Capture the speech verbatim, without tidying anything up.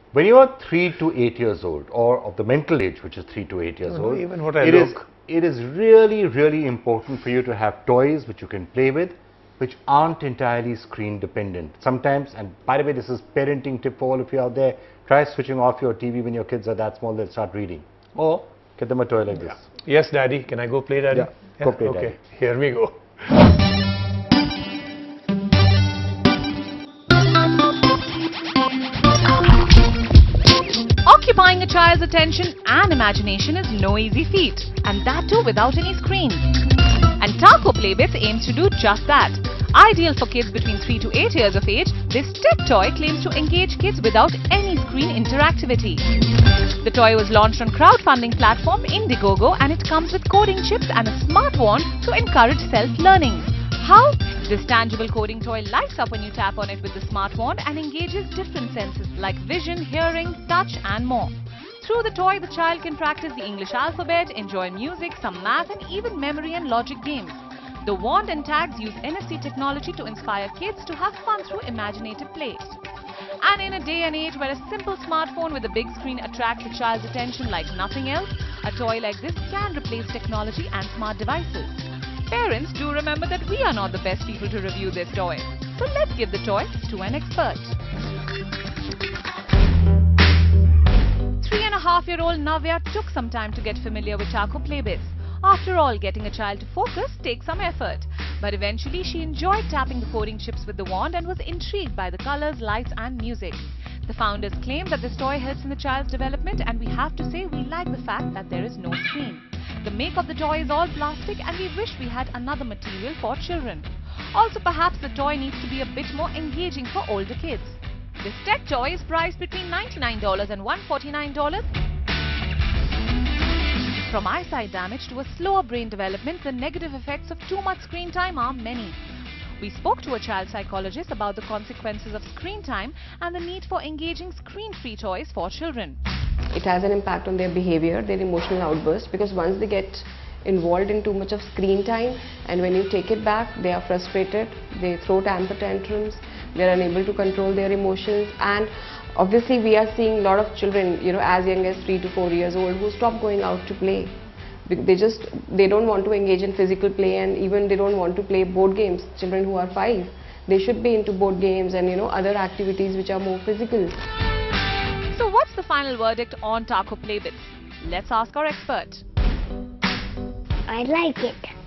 When you are three to eight years old, or of the mental age, which is three to eight years no, old, even what I it look. is it is really, really important for you to have toys which you can play with, which aren't entirely screen dependent. Sometimes, and by the way, this is parenting tip for all of you out there, try switching off your T V when your kids are that small, they'll start reading. Or get them a toy like Yeah. this. Yes, Daddy. Can I go play, Daddy? Yeah, yeah? go play, okay. Daddy. Here we go. Occupying a child's attention and imagination is no easy feat, and that too without any screen. And Taco Playbits aims to do just that. Ideal for kids between three to eight years of age, this tech toy claims to engage kids without any screen interactivity. The toy was launched on crowdfunding platform Indiegogo, and it comes with coding chips and a smart wand to encourage self-learning. How? This tangible coding toy lights up when you tap on it with the smart wand and engages different senses like vision, hearing, touch and more. Through the toy, the child can practice the English alphabet, enjoy music, some math and even memory and logic games. The wand and tags use N F C technology to inspire kids to have fun through imaginative play. And in a day and age where a simple smartphone with a big screen attracts a child's attention like nothing else, a toy like this can replace technology and smart devices. Parents, do remember that we are not the best people to review this toy. So let's give the toy to an expert. Three and a half year old Navya took some time to get familiar with Taco Playbits. After all, getting a child to focus takes some effort. But eventually she enjoyed tapping the coding chips with the wand and was intrigued by the colors, lights and music. The founders claim that this toy helps in the child's development, and we have to say we like the fact that there is no screen. The make of the toy is all plastic, and we wish we had another material for children. Also, perhaps the toy needs to be a bit more engaging for older kids. This tech toy is priced between ninety-nine dollars and one hundred forty-nine dollars. From eyesight damage to a slower brain development, the negative effects of too much screen time are many. We spoke to a child psychologist about the consequences of screen time and the need for engaging screen-free toys for children. It has an impact on their behavior, their emotional outburst, because once they get involved in too much of screen time, and when you take it back, they are frustrated, they throw temper tantrums, they are unable to control their emotions, and obviously we are seeing a lot of children, you know, as young as three to four years old who stop going out to play. They just, they don't want to engage in physical play, and even they don't want to play board games. Children who are five, they should be into board games and, you know, other activities which are more physical. So what's the final verdict on Taco Playbits? Let's ask our expert. I like it.